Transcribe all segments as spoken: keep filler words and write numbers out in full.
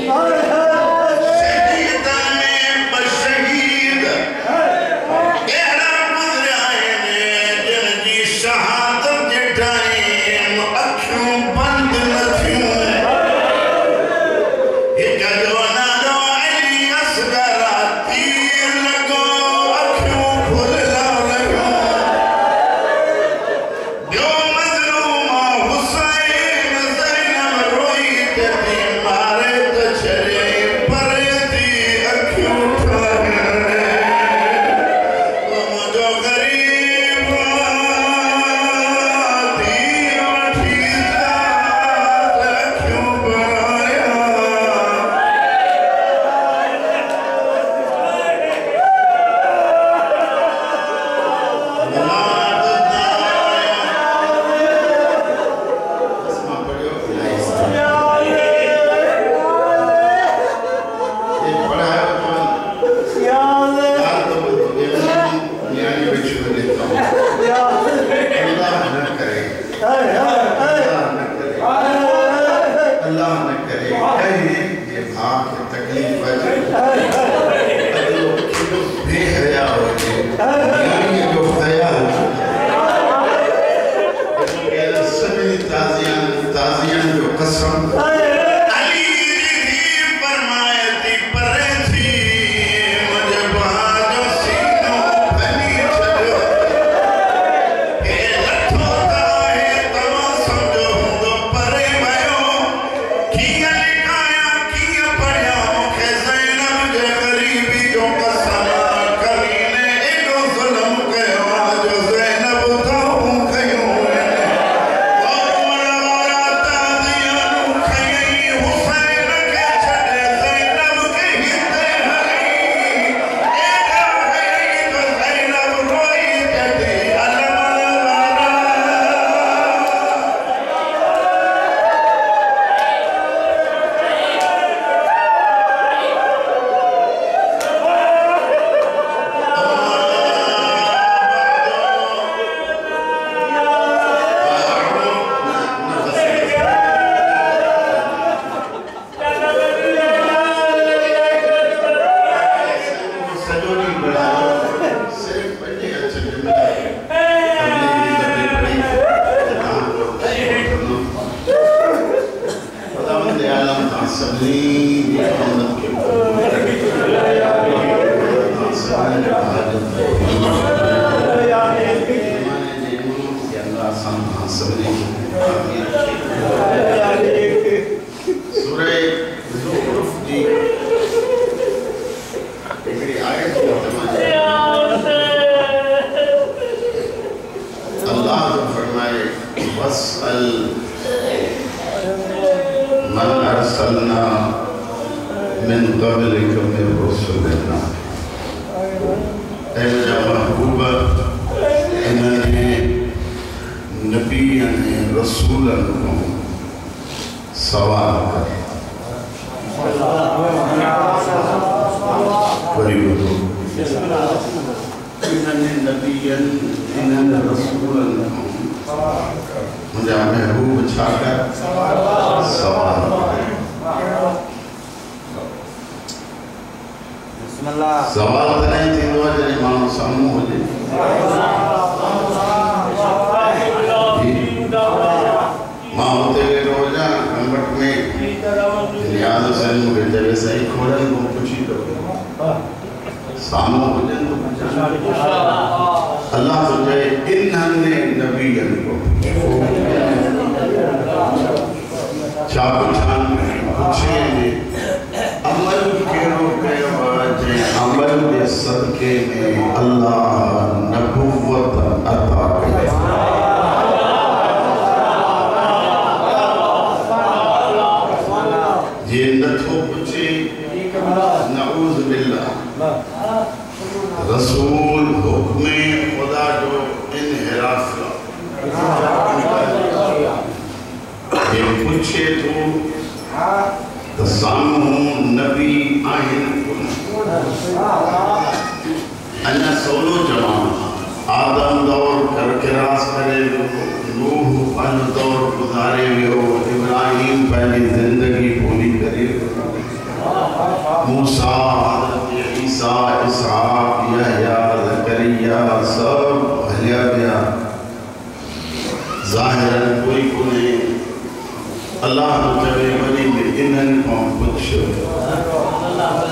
इब्राहिम पहली जिंदगी पूरी करे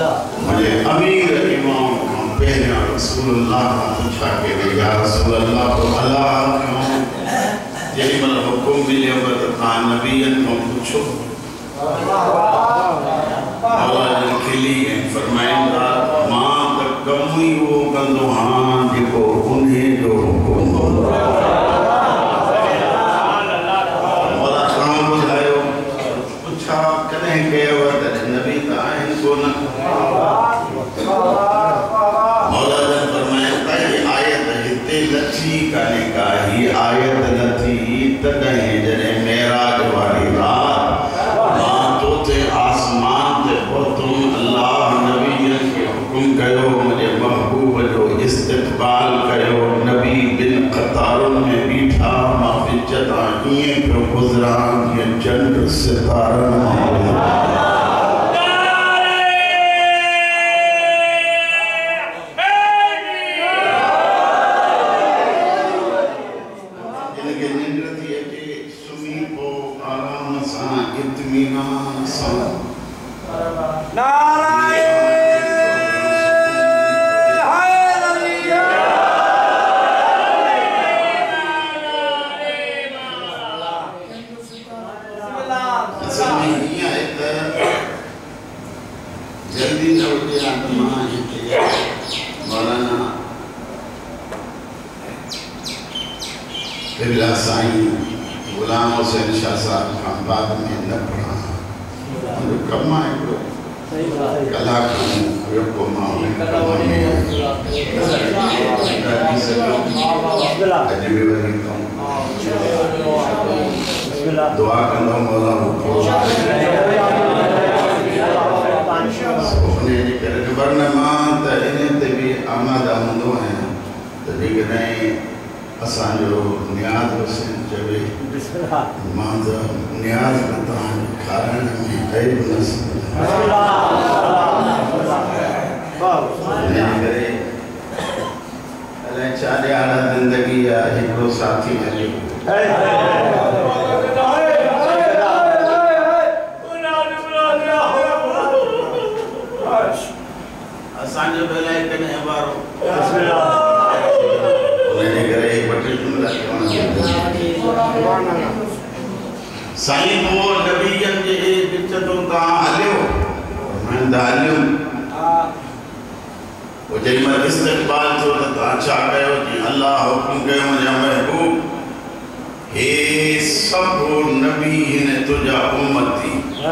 मुझे अमीर इमाम पहले रसूलुल्लाह का पूछा कि या रसूलुल्लाह तो अल्लाह क्यों यही मतलब हुक्म मिले तो खान नबीयन को पूछो मौला ने खिली फरमाइंदा मां तक कम ही वो कंदो हां जेको उन्हें जो हुक्म मौला कहां बुझायो पूछा कने कयो त नबी त आहिन कोन मौला ने फरमाया ये आयत हिते लची काने का ही आयत नथी तॾहिं जॾहिं मेराज वारी रात मां तोते आसमान ते पहुतुम अल्लाह नबीअ खे हुकुम कयो मुंहिंजे महबूब जो इस्तक़बाल कयो नबी बिन क़तारुनि में बीठा मां विच तां ईअं पियो गुज़रां जीअं चंड सितारनि में गुलाम हुसैन शाह साहब खां बाद में न पढ़ा कम आहे कला को मां दुआ कंदो मौला उन्हें जे करे ख़बर न मां त इन ते बि आमादा हूंदो आहियां त जेकॾहिं असांजो नियाज़ हुसैन चवे मां त नियाज़ न तव्हांजे खाराइण में ऐब न करे अलाए छा ॾियारा ज़िंदगी आहे हिकिड़ो साथी हलियो असांजो भलाई कॾहिं वारो साईं वो नबीयन के विच तो ता हलियो मैं दालियो वो जई मैं इस्तक़बाल तो ता छा कयो जी अल्लाह हुकुम कयो मुंहिंजा महबूब हे सब नबी ने तुझा उम्मती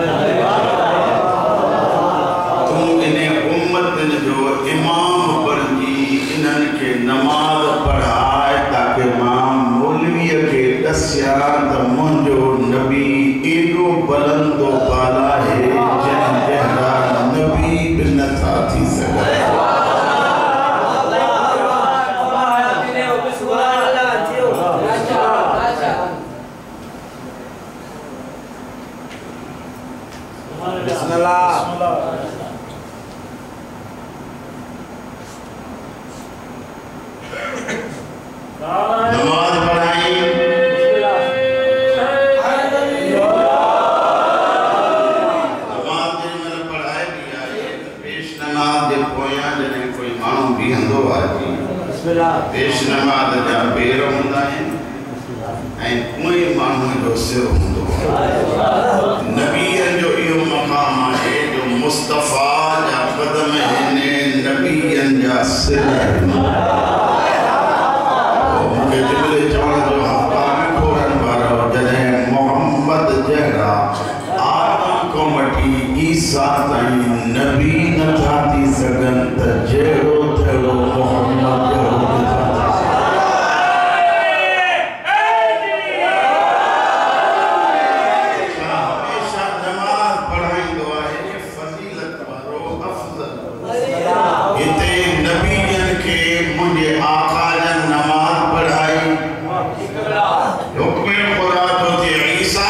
तू इने उम्मत जो इमाम बणजी इन्हन के नमाज पढ़ाए ताकि मां मौलवीअ के दस्या त मुंहिंजो नबी एॾो बुलंदो बाला है जंहिं जहिड़ा नबी बि नथा थी सघनि नमाज पढ़ाई नमाज में पढ़ाई भी आई पेश नमाज जे पोयां जने कोई माण्हू बीहंदो आहे पेश नमाज जा पेर हूंदा आहिनि ऐं कोई माण्हू जो सिर हूंदो आहे नबीअ जो इहो मक़ाम आहे जो मुस्तफ़ा जा क़दम आहिनि नबीअनि जा सिर ईसा ताईं नबी नथा थी सघनि त जहिड़ो तहिड़ो मोहम्मद हमेशा नमाज़ पढ़ाईंदो आहे फज़ीलत वारो अफ़ज़ल हिते नबीअनि खे मुंहिंजे आका जन नमाज़ पढ़ाई हुक्म ख़ुदा थो थिए ईसा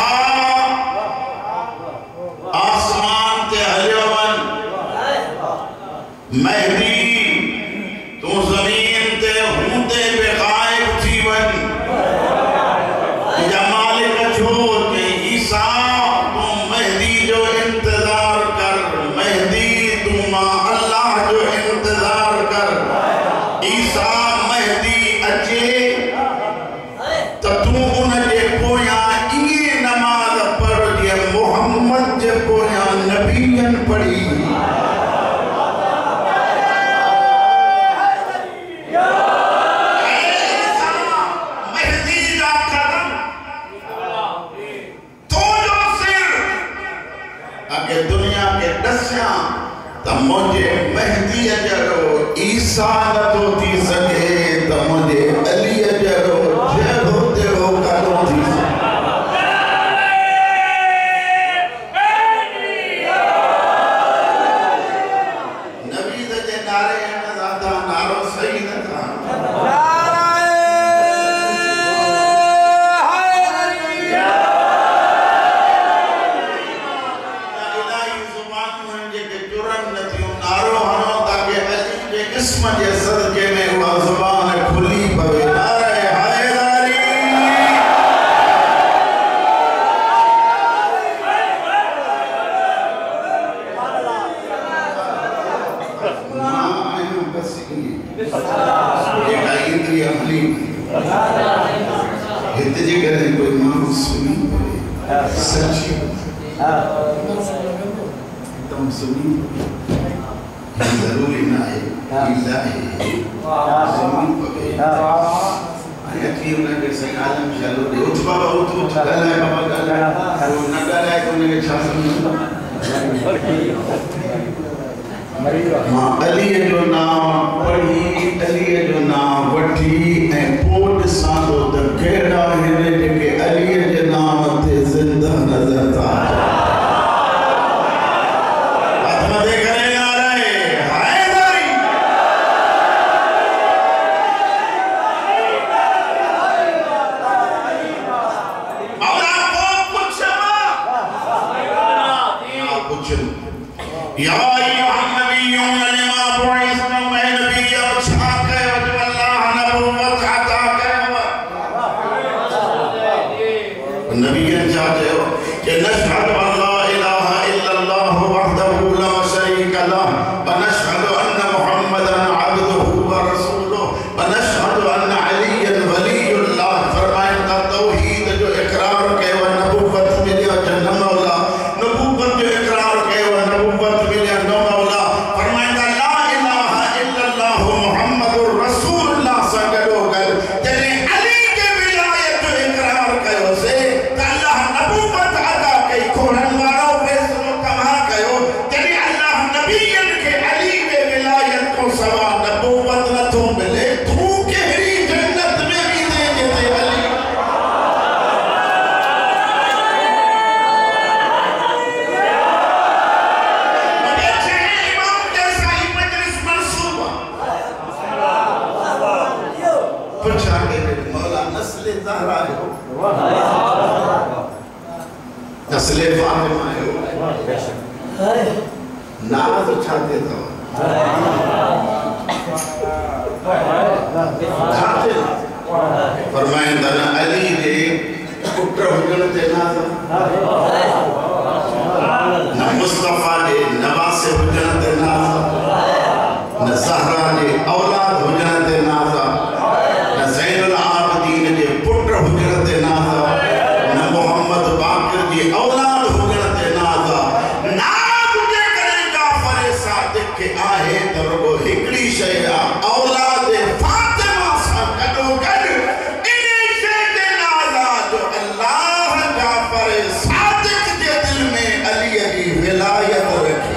मेहदी तू ज़मीन ते हूंदे पे गायब थी वन या मालिक छो के ईसा तू मेहदी जो इंतजार कर मेहदी तू मां जो इंतजार कर ईसा महदी अचे तो तू उनके पोया ये नमाज पढ़ जे मोहम्मद जे पोया नबीयन पढ़ी दुनिया के दसिया त मुझे मेहदी जरो ईसा न तो थी सके त मुझे अली जरो जहो देहो कालो थी नबी जे नारे में ज्यादा नारो सही न था मुझे सदके में हुआ जुबान खुली पवे नारे हैदरी मां बस ये का इंद्रिय अमली हित जे करे कोई मां सुनी सच्ची तुम सुनी जरूरी ना है इल्ला है जमीन पे आया कि उन्हें सही आलम चलो दे उठ बाबा उठ उठ गला है बाबा गला वो न गला है तो उन्हें छा समझ मां अली जो नाम पढ़ी अली जो नाम वठी ए पोट सादो त केड़ा है जेके अली जे नाम ते जिंदा नजर था या अय्युहन नबिय्युन लिमा बुइसना व नबिय्य छाके व अल्लाह नबुव्वत अता करे नबियन चाहते हो कि नशहदु अल्ला इलाहा इल्लल्लाह वहदहु ला शरीका लह व नशहदु अन्ना मुहम्मदन अब्दुहु व रसूलुहु व नशहदु अन्ना अलियन वलियुल्लाह फरमाए का तौहीद जो इकरार के व नबुव्वत मिलिया जन्नत मौला नबुव्वत जो इकरार के व नबुव्वत मिलिया नो मौला फरमाए का ला इलाहा इल्लल्लाह मुहम्मदुर रसूलुल्लाह सगड़ो गल तेरे अली के विलायत जो इकरार कयो से अल्लाह नबुव्वत अता कई खोरन वारो फैसलो कमा कयो तेरे अल्लाह नबीयन के अली के विलायत को सवा नबुव्वत न तो मिले तू केहरी जन्नत में भी दे देते अली मगर चाहे इमाम जैसा ही मजलिस मंसूबा पूछा के मौला नस्ल ज़हरा है नस्ल फातिमा है नाज उठाते तो फरमाए दना अली जे पुत्र हुजण ते नाज न मुस्तफा जे नवासे हुजण ते नाज न ज़हरा जे औलाद हुजण ते नाज न ज़ैनुल आबिदीन जे पुत्र हुजण ते नाज न मोहम्मद बाक़िर जी औलाद हुजण ते नाज नाज जे करे जाफर सादिक के आहे त रुगो हिकड़ी शय औलाद फातिमा सां गडो गड इन शय ते नाज जो अल्लाह जाफर सादिक जे दिल में अली जी विलायत रखी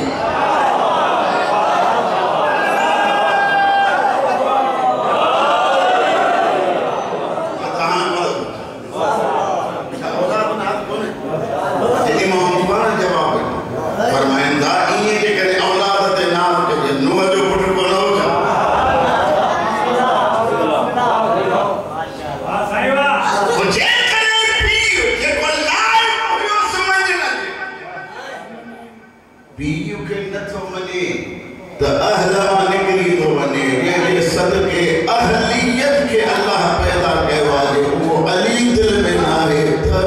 सदके अहलियत के अल्लाह पैदा के वाले वो अली दिल में नारे था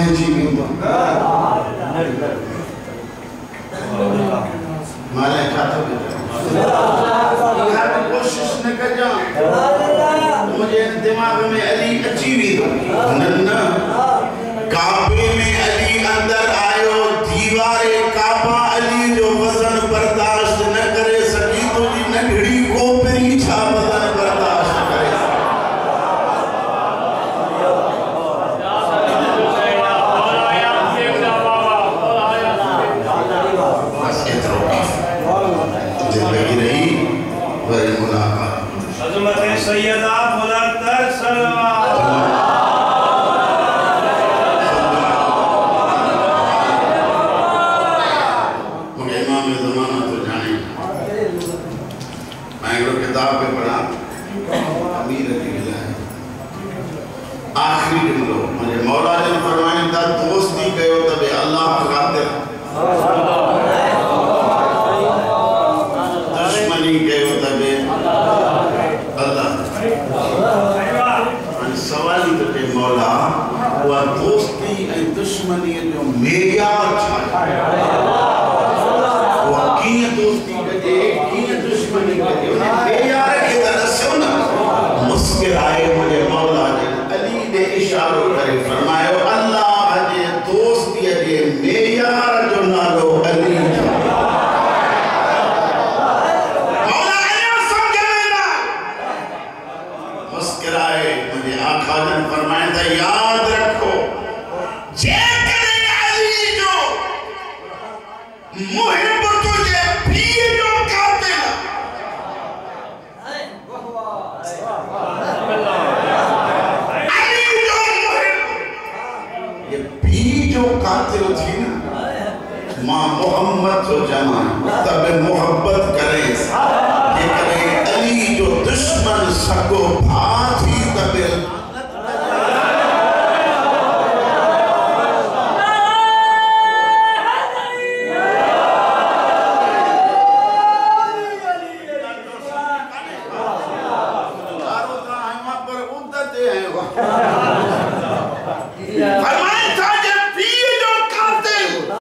महजी वेंदो माले खातो कोशिश न कजा मुझे दिमाग में अली अची वेंदो न न काबे में अली अंदर आयो दीवारे काबा अली जो वजन बर्दाश्त न करे सकी तो जी नगड़ी कोपरी छा वजन बर्दाश्त करे जिंदगी रही वरी मुलाकात हज़रत सैयदा बुलंदर सलवात किताब पे पढ़ा अमीर अली आखिरी जुमलो मुझे मौला ने फरमाया था दोस्ती कयो तबे अल्लाह खातिर दुश्मनी कयो तबे अल्लाह अन सवाल ही तो के मौला वो दोस्ती ए दुश्मनी जो मेयार छा वो की दोस्ती कजे की दुश्मनी कजे मेयार के तरह से ना मुस्कुराए मुझे मौला ने अली ने इशारो करे फरमायो अल्लाह जे दोस्ती जे मेयार जो नालो अली मौला ने समझ लेना मुस्कुराए मुझे आका ने फरमाया था याद रखो जे करे अली जो मुहिब तुझे भी जो कातिल अली जो मुहिब ये भी जो कातिल थी ना मां मोहम्मद जो जमा तब मोहब्बत करे ये करे अली जो दुश्मन सको भाती तब